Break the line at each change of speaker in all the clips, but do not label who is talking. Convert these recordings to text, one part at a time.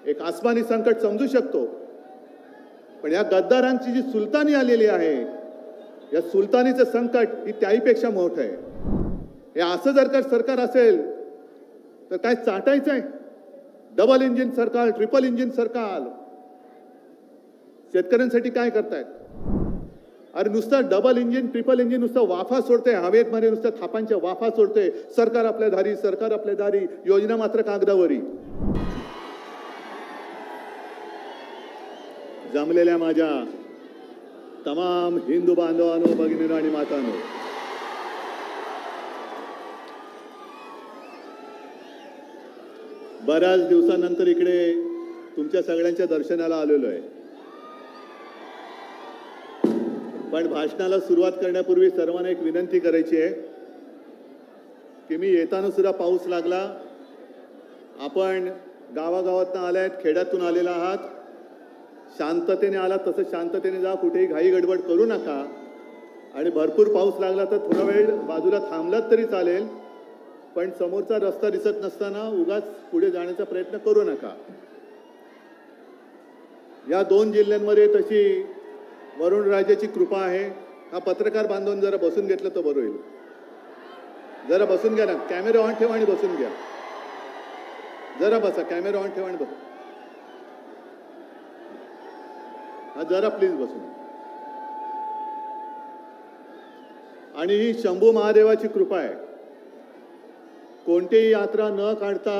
एक आसमानी संकट समजू शकतो, पण या गद्दारांची जी सुलतानी आलेली आहे, या सुलतानीचं संकट ही त्याहीपेक्षा मोठं आहे. हे असं जर का सरकार असेल तर काय चाटायचं आहे? डबल इंजिन सरकार, ट्रिपल इंजिन सरकार शेतकऱ्यांसाठी काय करतायत? अरे नुसतं डबल इंजिन ट्रिपल इंजिन नुसतं वाफा सोडते हवेत मध्ये, नुसतं थापांच्या वाफा सोडते. सरकार आपल्या दारी, सरकार आपल्या दारी, योजना मात्र कागदावरी. जमलेल्या माझ्या तमाम हिंदू बांधवांनो, भगिनींनो आणि मातांनो, बऱ्याच दिवसानंतर इकडे तुमच्या सगळ्यांच्या दर्शनाला आलेलो आहे. पण भाषणाला सुरुवात करण्यापूर्वी सर्वांना एक विनंती करायची आहे की मी येताना सुद्धा पाऊस लागला. आपण गावागावातून आलात, खेड्यातून आलेला आहात, शांततेने आलात तसं शांततेने जा, कुठेही घाई गडबड करू नका. आणि भरपूर पाऊस लागला तर थोडा वेळ बाजूला थांबलात तरी चालेल, पण समोरचा रस्ता दिसत नसताना उगाच पुढे जाण्याचा प्रयत्न करू नका. या 2 जिल्ह्यांमध्ये तशी वरुणराजाची कृपा आहे. हा पत्रकार बांधून जरा बसून घेतलं तर बरं होईल. जरा बसून घ्या ना, कॅमेरा ऑन ठेवा आणि बसून घ्या. जरा बसा, कॅमेरा ऑन ठेवा आणि बसा. हा जरा प्लीज बसून. आणि ही शंभू महादेवाची कृपा आहे. कोणतीही यात्रा न काढता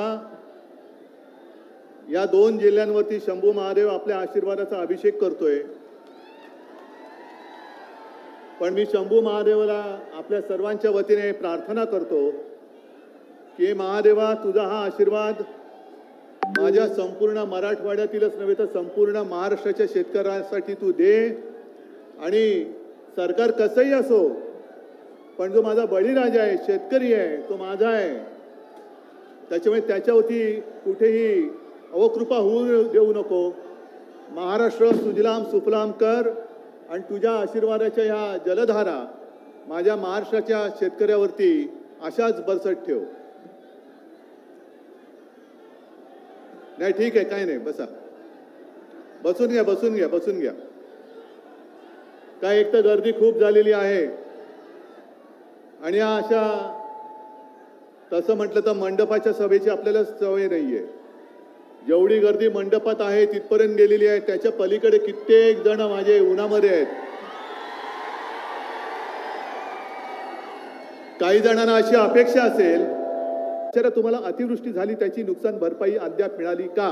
या 2 जिल्ह्यांवरती शंभू महादेव आपल्या आशीर्वादाचा अभिषेक करतोय. पण मी शंभू महादेवाला आपल्या सर्वांच्या वतीने प्रार्थना करतो की महादेवा, तुझा हा आशीर्वाद माझ्या संपूर्ण मराठवाड्यातीलच नव्हे तर संपूर्ण महाराष्ट्राच्या शेतकऱ्यांसाठी तू दे. आणि सरकार कसंही असो, पण जो माझा बळीराजा आहे, शेतकरी आहे, तो माझा आहे. त्याच्यामुळे त्याच्यावरती कुठेही अवकृपा होऊ देऊ नको. महाराष्ट्र सुजलाम सुफलाम कर आणि तुझ्या आशीर्वादाच्या ह्या जलधारा माझ्या महाराष्ट्राच्या शेतकऱ्यावरती अशाच बरसत ठेव. नाही ठीक आहे, काही नाही, बसा, बसून घ्या, बसून घ्या, बसून घ्या. काय एक तर गर्दी खूप झालेली आहे आणि या अशा तसं म्हटलं तर मंडपाच्या सभेची आपल्याला सवय नाहीये. जेवढी गर्दी मंडपात आहे तिथपर्यंत गेलेली आहे, त्याच्या पलीकडे कित्येक जण माझे उन्हामध्ये आहेत. काही जणांना अशी अपेक्षा असेल, तुम्हाला अतिवृष्टी झाली त्याची नुकसान भरपाई अद्याप मिळाली का?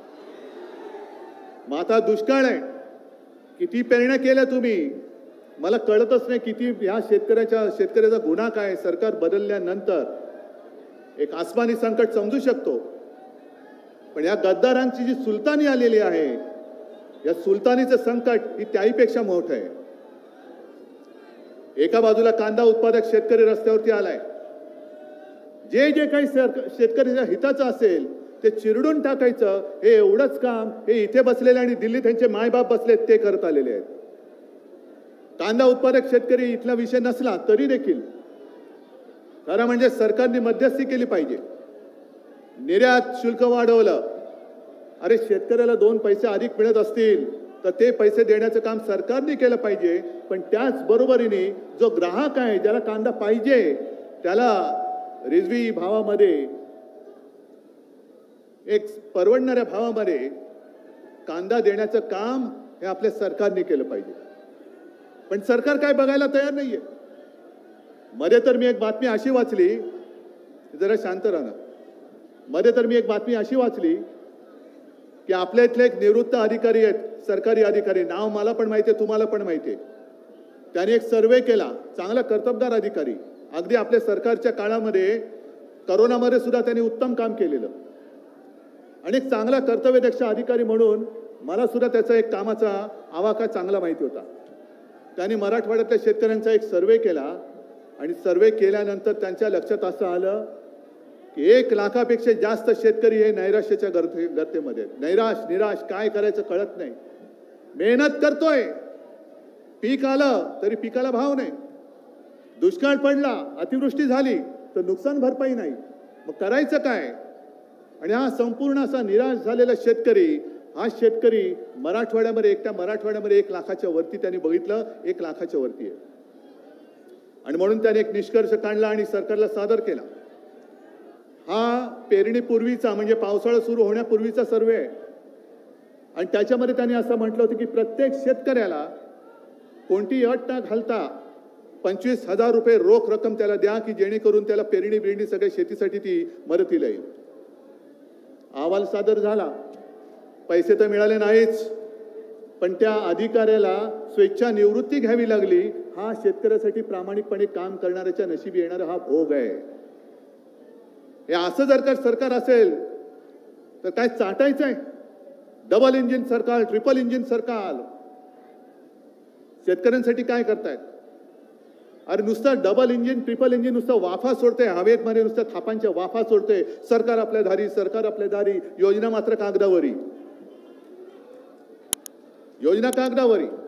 माता दुष्काळ आहे, किती पेरण्या केल्या तुम्ही मला कळतच नाही. किती ह्या शेतकऱ्याचा गुन्हा काय? सरकार बदलल्यानंतर एक आसमानी संकट समजू शकतो, पण या गद्दारांची जी सुलतानी आलेली आहे, या सुलतानीचं संकट ही त्याहीपेक्षा मोठं आहे. एका बाजूला कांदा उत्पादक शेतकरी रस्त्यावरती आलाय. जे जे काही शेतकऱ्याच्या हिताचं असेल ते चिरडून टाकायचं, हे एवढंच काम हे इथे बसलेले आणि दिल्लीत त्यांचे मायबाप बसलेत ते करत आलेले आहेत. कांदा उत्पादक शेतकरी इथला विषय नसला तरी देखील खरं म्हणजे सरकारने मध्यस्थी केली पाहिजे. निर्यात शुल्क वाढवलं. अरे शेतकऱ्याला 2 पैसे अधिक मिळत असतील तर ते पैसे देण्याचं काम सरकारने केलं पाहिजे. पण त्याच बरोबरीने जो ग्राहक आहे, ज्याला कांदा पाहिजे, त्याला रिजवी भावामध्ये, एक परवडणाऱ्या भावामध्ये कांदा देण्याचं काम हे आपल्या सरकारने केलं पाहिजे. पण सरकार काय बघायला तयार नाहीये. मध्ये तर मी एक बातमी अशी वाचली, जरा शांत राहा. मध्ये तर मी एक बातमी अशी वाचली की आपल्या इथले एक निवृत्त अधिकारी आहेत, सरकारी अधिकारी, नाव मला पण माहिती आहे, तुम्हाला पण माहिती आहे. त्यांनी एक सर्वे केला. चांगला कर्तबगार अधिकारी, अगदी आपल्या सरकारच्या काळामध्ये करोनामध्ये सुद्धा त्यांनी उत्तम काम केलेलं आणि एक चांगला कर्तव्यदक्ष अधिकारी म्हणून मला सुद्धा त्याचा एक कामाचा आवाका चांगला माहिती होता. त्यांनी मराठवाड्यातल्या शेतकऱ्यांचा एक सर्वे केला आणि सर्वे केल्यानंतर त्यांच्या लक्षात असं आलं की 1 लाखापेक्षा जास्त शेतकरी हे नैराश्याच्या गर्तेमध्ये, निराश, काय करायचं कळत नाही. मेहनत करतोय, पीक आलं तरी पिकाला भाव नाही, दुष्काळ पडला, अतिवृष्टी झाली तर नुकसान भरपाई नाही, मग करायचं काय? आणि हा संपूर्ण असा निराश झालेला शेतकरी, हा शेतकरी मराठवाड्यामध्ये, एकट्या मराठवाड्यामध्ये 1 लाखाच्या वरती त्यांनी बघितलं, 1 लाखाच्या वरती आहे. आणि म्हणून त्याने एक निष्कर्ष काढला आणि सरकारला सादर केला. हा पेरणीपूर्वीचा म्हणजे पावसाळा सुरू होण्यापूर्वीचा सर्वे आहे. आणि त्याच्यामध्ये त्यांनी असं म्हटलं होतं की प्रत्येक शेतकऱ्याला कोणती अट न घालता 25,000 रुपये रोख रक्कम त्याला द्या की जेणेकरून त्याला पेरणी बिरणी सगळ्या शेतीसाठी ती मदतीला येईल. अहवाल सादर झाला, पैसे तर मिळाले नाहीच, पण त्या अधिकाऱ्याला स्वेच्छा निवृत्ती घ्यावी लागली. हा शेतकऱ्यासाठी प्रामाणिकपणे काम करणाऱ्याच्या नशिबी येणारा हा भोग आहे. हे असं जर का सरकार असेल तर काय चाटायचंय? डबल इंजिन सरकार, ट्रिपल इंजिन सरकार शेतकऱ्यांसाठी काय करतायत? अरे नुसतं डबल इंजिन, ट्रिपल इंजिन नुसतं वाफा सोडते हवेत मध्ये, नुसतं थापांच्या वाफा सोडते. सरकार आपल्या दारी, सरकार आपल्या दारी, योजना मात्र कागदावरी, योजना कागदावरी.